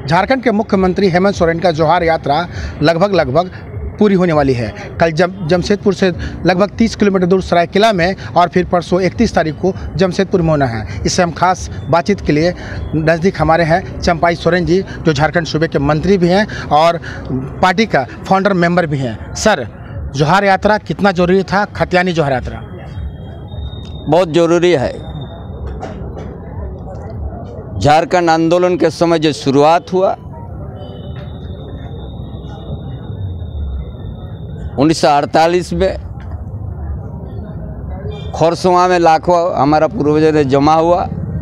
झारखंड के मुख्यमंत्री हेमंत सोरेन का जोहार यात्रा लगभग पूरी होने वाली है। कल जमशेदपुर से लगभग 30 किलोमीटर दूर सरायकेला में और फिर परसों 31 तारीख को जमशेदपुर में होना है। इससे हम खास बातचीत के लिए नज़दीक हमारे हैं चंपाई सोरेन जी, जो झारखंड सूबे के मंत्री भी हैं और पार्टी का फाउंडर मेंबर भी हैं। सर, जोहार यात्रा कितना जरूरी था? खतियानी जोहार यात्रा बहुत ज़रूरी है। झारखंड आंदोलन के समय जो शुरुआत हुआ 1948 में खोरसवा में लाखों हमारा पूर्वजों ने जमा हुआ,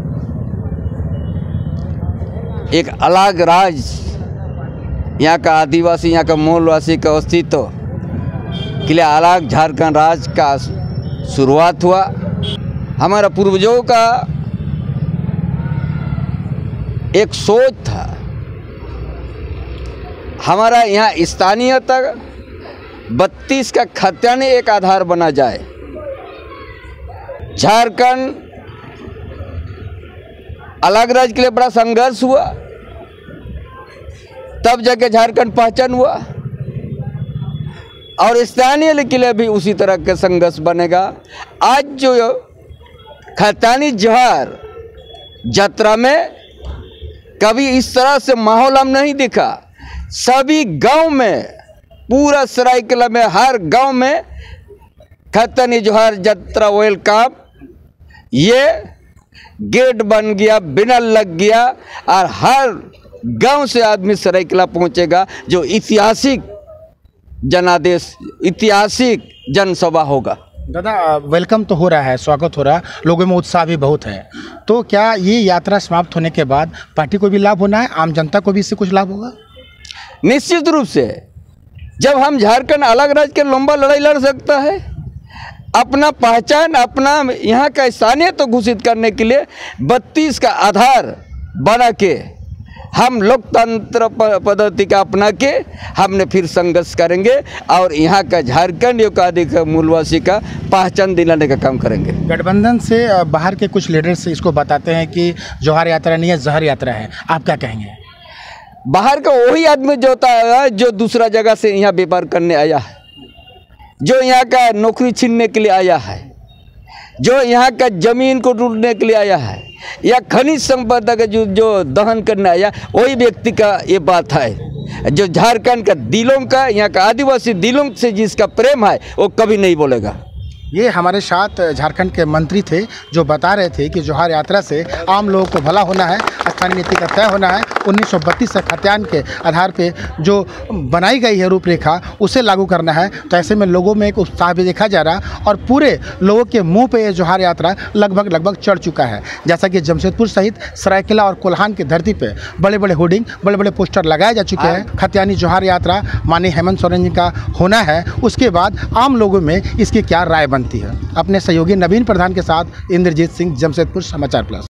एक अलग राज, यहाँ का आदिवासी, यहाँ का मूलवासी का अस्तित्व के लिए अलग झारखंड राज का शुरुआत हुआ। हमारा पूर्वजों का एक सोच था, हमारा यहाँ स्थानीयता 32 का खतियानी एक आधार बना जाए। झारखंड अलग राज्य के लिए बड़ा संघर्ष हुआ, तब जाके झारखंड पहचान हुआ, और स्थानीय के लिए भी उसी तरह के संघर्ष बनेगा। आज जो खतियानी जोहार यात्रा में कभी इस तरह से माहौल हम नहीं दिखा। सभी गांव में, पूरा सरायकेला में, हर गांव में खतियानी जोहार यात्रा वेलकम, ये गेट बन गया, बिनर लग गया, और हर गांव से आदमी सरायकेला पहुंचेगा, जो ऐतिहासिक जनादेश, ऐतिहासिक जनसभा होगा। दादा, वेलकम तो हो रहा है, स्वागत हो रहा है, लोगों में उत्साह भी बहुत है। तो क्या ये यात्रा समाप्त होने के बाद पार्टी को भी लाभ होना है, आम जनता को भी इससे कुछ लाभ होगा? निश्चित रूप से। जब हम झारखंड अलग राज्य के लंबा लड़ाई लड़ सकता है, अपना पहचान, अपना यहाँ का स्थानीय तो घोषित करने के लिए 32 का आधार बना के हम लोकतंत्र पद्धति का अपना के हमने फिर संघर्ष करेंगे और यहाँ का झारखंड का मूलवासी का पहचान दिलाने का काम करेंगे। गठबंधन से बाहर के कुछ लीडर्स इसको बताते हैं कि जोहार यात्रा नहीं है, जहर यात्रा है, आप क्या कहेंगे? बाहर का वही आदमी जो होता है जो दूसरा जगह से यहाँ व्यापार करने आया है, जो यहाँ का नौकरी छीनने के लिए आया है, जो यहाँ का जमीन को लूटने के लिए आया है, या खनिज संपदा का जो दहन करने आया, वही व्यक्ति का ये बात है। जो झारखंड का दिलों का, यहाँ का आदिवासी दिलों से जिसका प्रेम है, वो कभी नहीं बोलेगा। ये हमारे साथ झारखंड के मंत्री थे जो बता रहे थे कि जोहार यात्रा से आम लोगों को भला होना है, स्थानीय नीति का तय होना है। 1932 से खतियान के आधार पे जो बनाई गई है रूपरेखा, उसे लागू करना है। तो ऐसे में लोगों में एक उत्साह भी देखा जा रहा, और पूरे लोगों के मुंह पे ये जोहार यात्रा लगभग चढ़ चुका है। जैसा कि जमशेदपुर सहित सरायकेला और कोल्हान की धरती पे बड़े बड़े होर्डिंग, बड़े बड़े पोस्टर लगाए जा चुके हैं। खतियानी जोहार यात्रा माननीय हेमंत सोरेन जी का होना है। उसके बाद आम लोगों में इसकी क्या राय बनती है? अपने सहयोगी नवीन प्रधान के साथ इंद्रजीत सिंह, जमशेदपुर समाचार प्लस।